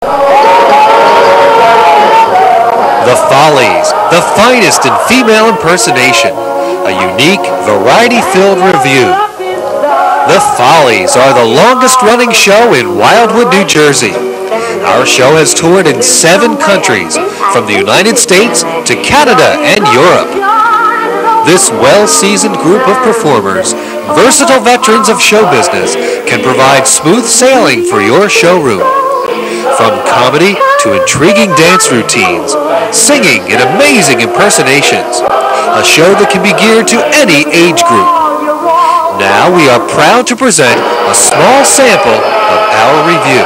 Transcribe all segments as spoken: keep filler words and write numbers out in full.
The Follies, the finest in female impersonation, a unique, variety-filled review. The Follies are the longest-running show in Wildwood, New Jersey. Our show has toured in seven countries, from the United States to Canada and Europe. This well-seasoned group of performers, versatile veterans of show business, can provide smooth sailing for your showroom. From comedy to intriguing dance routines, singing and amazing impersonations, a show that can be geared to any age group. Now we are proud to present a small sample of our review.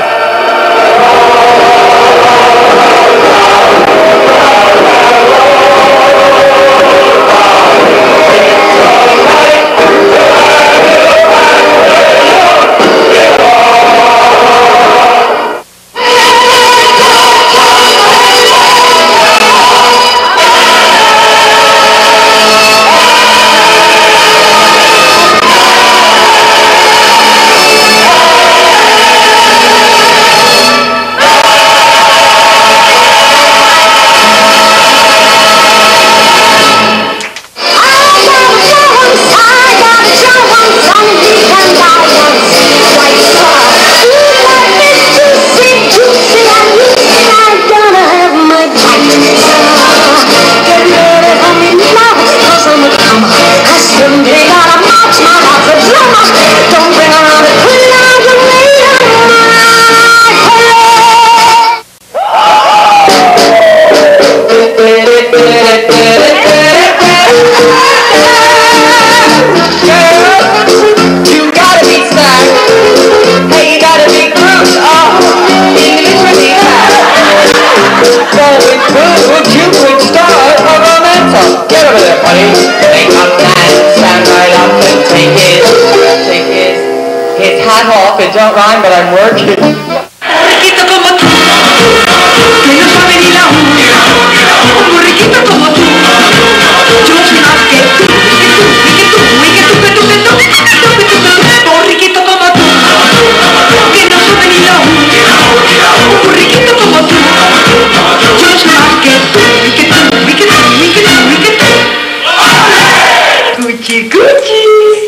It don't rhyme, but I'm working. Borriquito como tú, que no sabe ni la una. Un borriquito como tú, yo soy más que tú, que tú, que tú, que tú, que tú, que tú, que tú, que tú, que tú. Borriquito como tú, que no sabe ni la una. Un borriquito como tú, yo soy más que tú, que tú, que tú, que tú, que tú. Gucci, Gucci.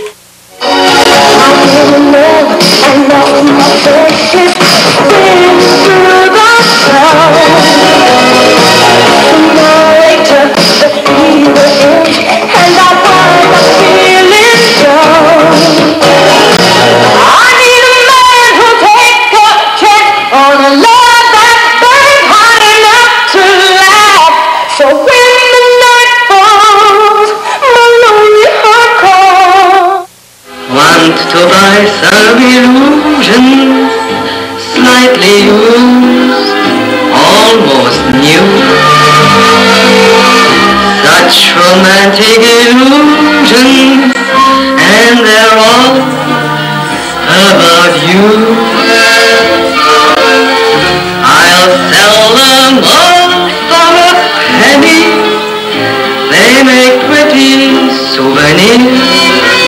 To buy some illusions, slightly used, almost new. Such romantic illusions, and they're all about you. I'll sell them all for a penny. They make pretty souvenirs.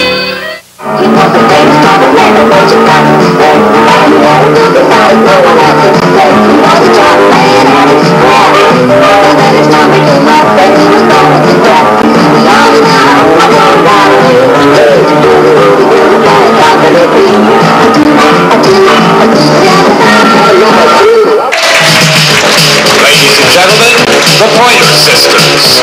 Ladies and gentlemen, the Pointer Sisters.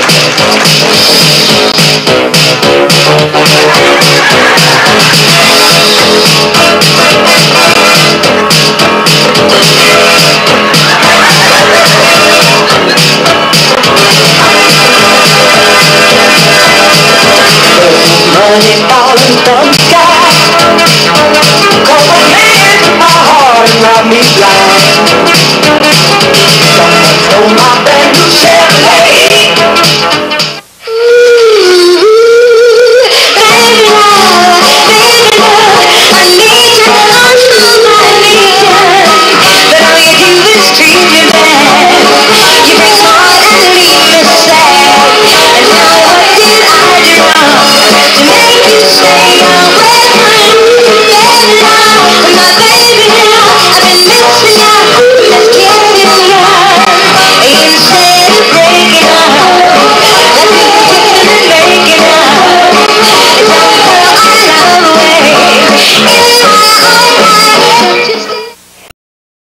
Money falling from the sky, cause a man took my heart and robbed me blind. Someone stole my brand new Chevrolet.